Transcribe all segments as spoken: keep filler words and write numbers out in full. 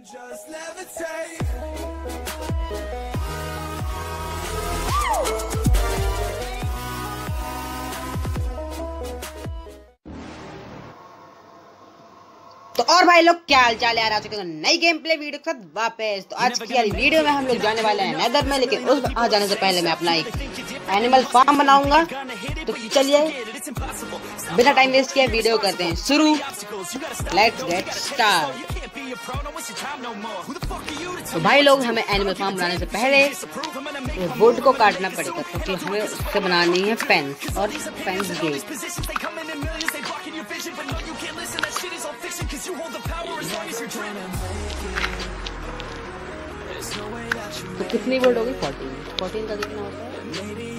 तो और भाई लोग क्या हाल चाल यार, आ चुके हैं नई गेम प्ले वीडियो के साथ वापस। तो आज की यार वीडियो में हम लोग जाने वाले हैं नेदर में, लेकिन उस आ जाने से पहले मैं अपना एक एनिमल फार्म बनाऊंगा। तो चलिए बिना टाइम वेस्ट किए वीडियो करते हैं शुरू। Let's get start. तो भाई लोग हमें एनिमल फार्म बनाने से पहले वुड को काटना पड़ेगा, क्योंकि तो हमें उससे बनानी है फेंस और फेंस गेट। तो कितनी वुड होगी? फोर्टीन। फोर्टीन का कितना होता है?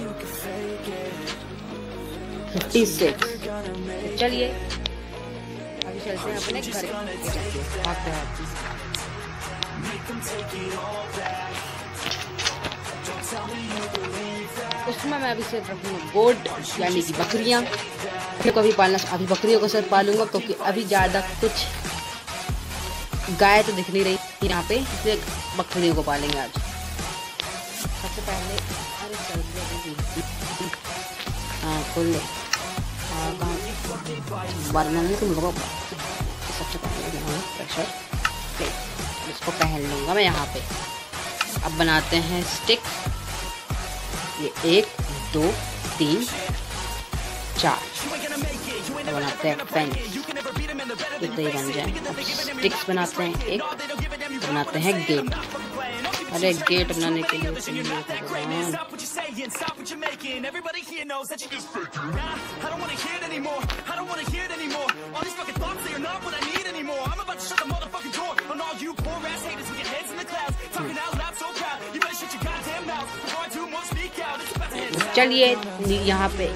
Fifty six. तो चलिए अभी चलते हैं अपने घर भागते हैं। उसमें मैं अभी सिर्फ रखूँगा गोट यानी कि बकरियाँ। फिर कभी पालना, अभी बकरियों को सिर्फ पालूंगा क्योंकि अभी ज़्यादा कुछ गाय तो दिख नहीं रही यहाँ पे, इसलिए बकरियों को पालेंगे आज। सबसे पहले अरे चल हाँ खोल ले, हाँ कहाँ बारह तुम लोगों को। सबसे पहले प्रेशर प्लेट, इसको पहन लूँगा मैं यहाँ पे। अब बनाते हैं स्टिक। ये एक दो तीन चार तो बनाते हैं पेन, एक तो ये बन जाए। स्टिक्स बनाते हैं एक, बनाते हैं गेट। अरे गेट बनाने के लिए चलिए यहाँ पे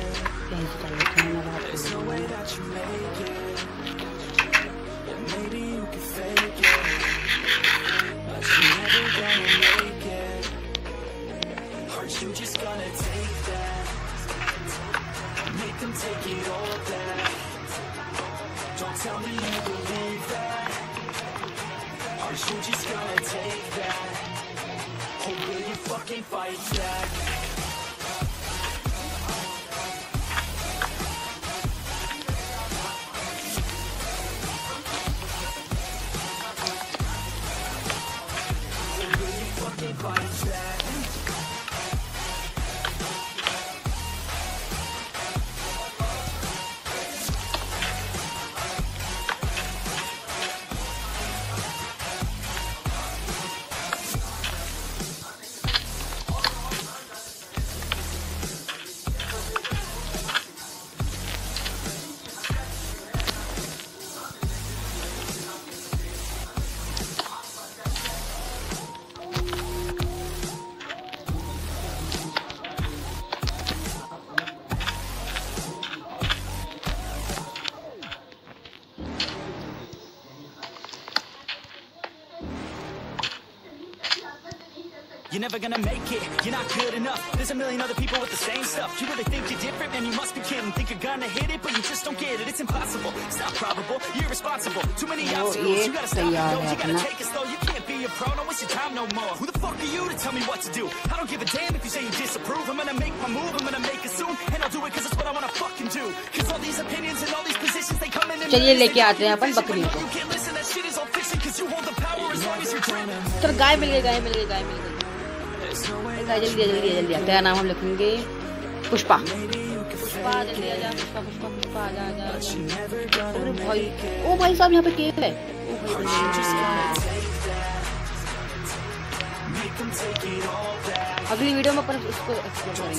You're never gonna make it, you're not good enough. There's a million other people with the same stuff. You really think you're different, man, you must be kidding. Think you're gonna hit it, but you just don't get it. It's impossible, it's not probable, you're irresponsible. Too many obstacles, you gotta stop it, no, you gotta take it slow. You can't be a pro, don't waste your time no more. Who the fuck are you to tell me what to do? I don't give a damn if you say you disapprove. I'm gonna make my move, I'm gonna make it soon. And I'll do it cause it's what I wanna fucking do. Cause all these opinions and all these positions, they come in and चलिए लेके आते हैं अपन बकरियों को। चल गाय मिल गई, गाय मिल गई, गाय मिल गई। जल्दी जल्दी जल्दी। तेरा नाम हम लिखेंगे पुष्पा। पुष्पा जल्दी आ जा, पुष्पा पुष्पा पुष्पा आ जा आ जा। अरे भाई, ओ भाई साहब यहाँ पे केव है। अगली वीडियो में अपन उसको एक्सप्लोर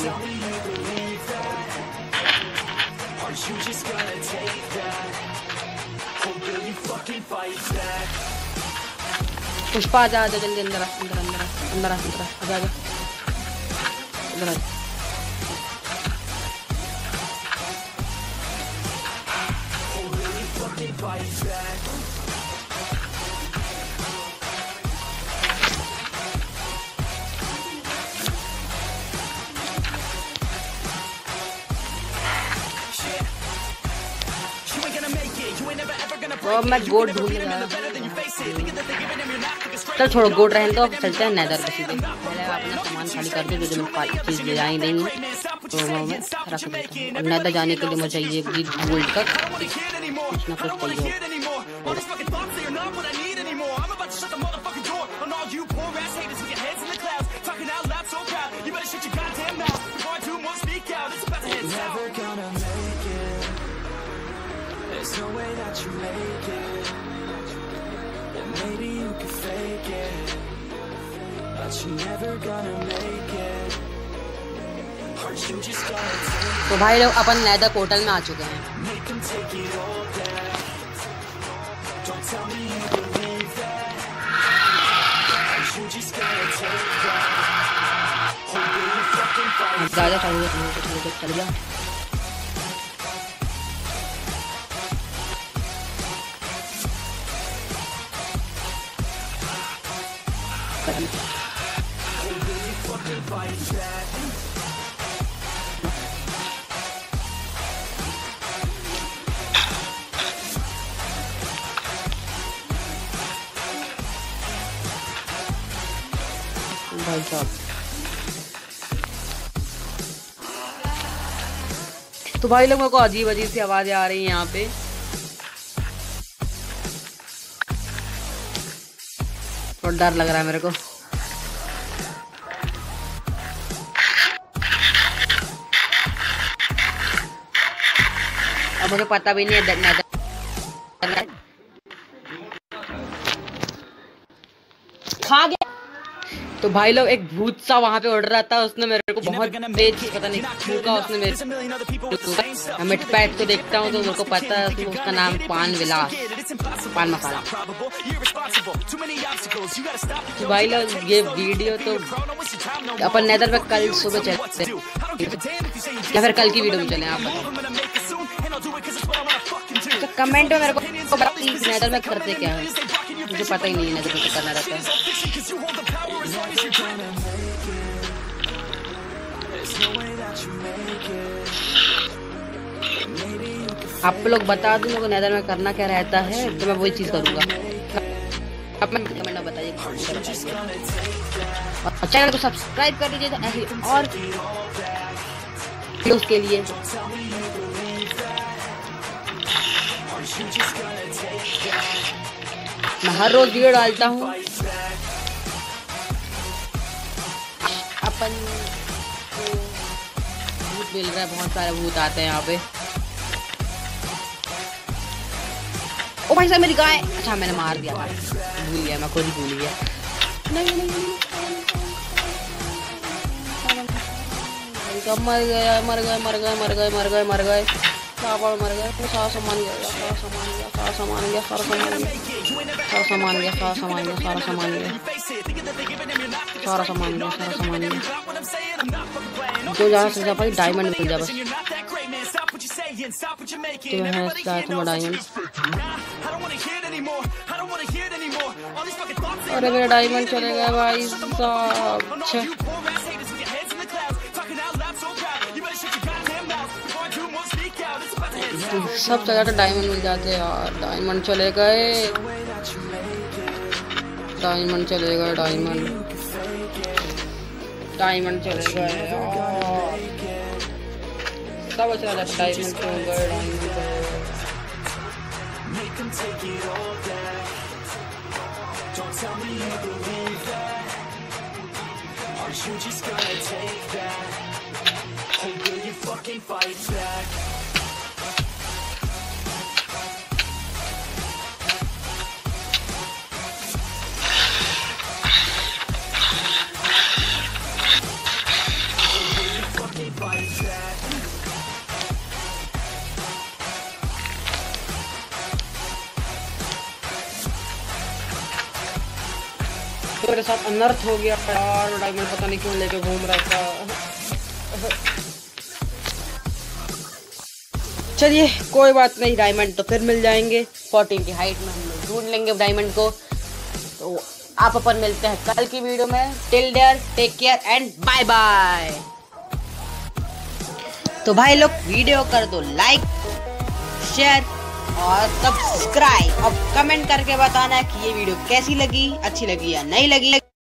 करेंगे। पुष्पा आ जा, जल्दी अंदर आ, अंदर अंदर अंदर अंदर आ जा, इधर आ। और मैं गोट ढूंढ रहा हूँ। चल छोड़ो गोट रहने दो, चलते हैं नेदर पे सीधे। पहले अपना सामान खाली कर दो, जो जो मेरे चीज़ ले आई नहीं है तो वो मैं रख देता हूँ। और नेदर जाने के लिए मुझे चाहिए भी गोल्ड का कुछ ना कुछ चाहिए। तो भाई लोग अपन नेदर पोर्टल में आ चुके हैं। ज़्यादा चाहिए चल गया। भाई साहब तो भाई लोग मेरे को अजीब अजीब सी आवाजें आ रही हैं यहाँ पे। और डर लग रहा है मेरे को। अब मुझे पता भी नहीं है देखना खा गया। तो भाई लोग एक भूत सा वहाँ पे उड़ रहा था, उसने मेरे को बहुत तेज पता नहीं फूका उसने मेरे। मैं पैट को देखता हूँ तो मेरे को पता है तो उसका नाम पान विलास, पान मसाला। तो भाई लोग ये वीडियो तो अपन नेदर पे कल सुबह चलते या फिर कल की वीडियो में चले आप तो कमेंट में मेरे को नेदर में करते क्या है, मुझे पता ही नहीं है नेदर में करना रहता है। आप लोग बता दो मेरे को नेदर में करना क्या रहता है तो मैं वही चीज करूंगा। आप मैं कमेंट में बताइए और चैनल को सब्सक्राइब कर दीजिए तो ऐसे और वीडियोस के लिए। मैं हर रोज वीडियो डालता हूँ। अपन को भूत मिल रहा है, बहुत सारे भूत आते हैं यहाँ पे। ओ भाई साहब मेरी गाय, अच्छा मैंने मार दिया, भूल गया मैं, खुद ही भूल गया। नहीं नहीं नहीं मर गया मर गए मर गए मर गए मर गए मर गए मर गए। सारा सामान गया सारा सामान गया सारा सामान गया सारा सामान गया सारा सामान गया सारा सामान गया सारा सामान गया सारा सामान गया सारा सामान गया। जो ज़्यादा से ज़्यादा भाई डायमंड मिल जाए बस। तो है तुम्हारा डायमंड। अरे मेरा डायमंड चले गए भाई साहब। सब जगह तो डायमंड मिल जाते हैं यार। डायमंड चले गए डायमंड चले गए डायमंड डायमंड चले गए यार। सब चला जाता डायमंड क्यों गए डायमंड मेरे साथ अनर्थ हो गया यार। डायमंड पता नहीं क्यों लेके घूम रहा था। चलिए कोई बात नहीं, डायमंड तो फिर मिल जाएंगे। फोर्टीन की हाइट में हम लोग ढूंढ लेंगे डायमंड को। तो आप अपन मिलते हैं कल की वीडियो में। Till there take care and bye bye. तो भाई लोग वीडियो कर दो लाइक शेयर और सब्सक्राइब और कमेंट करके बताना कि ये वीडियो कैसी लगी, अच्छी लगी या नहीं लगी।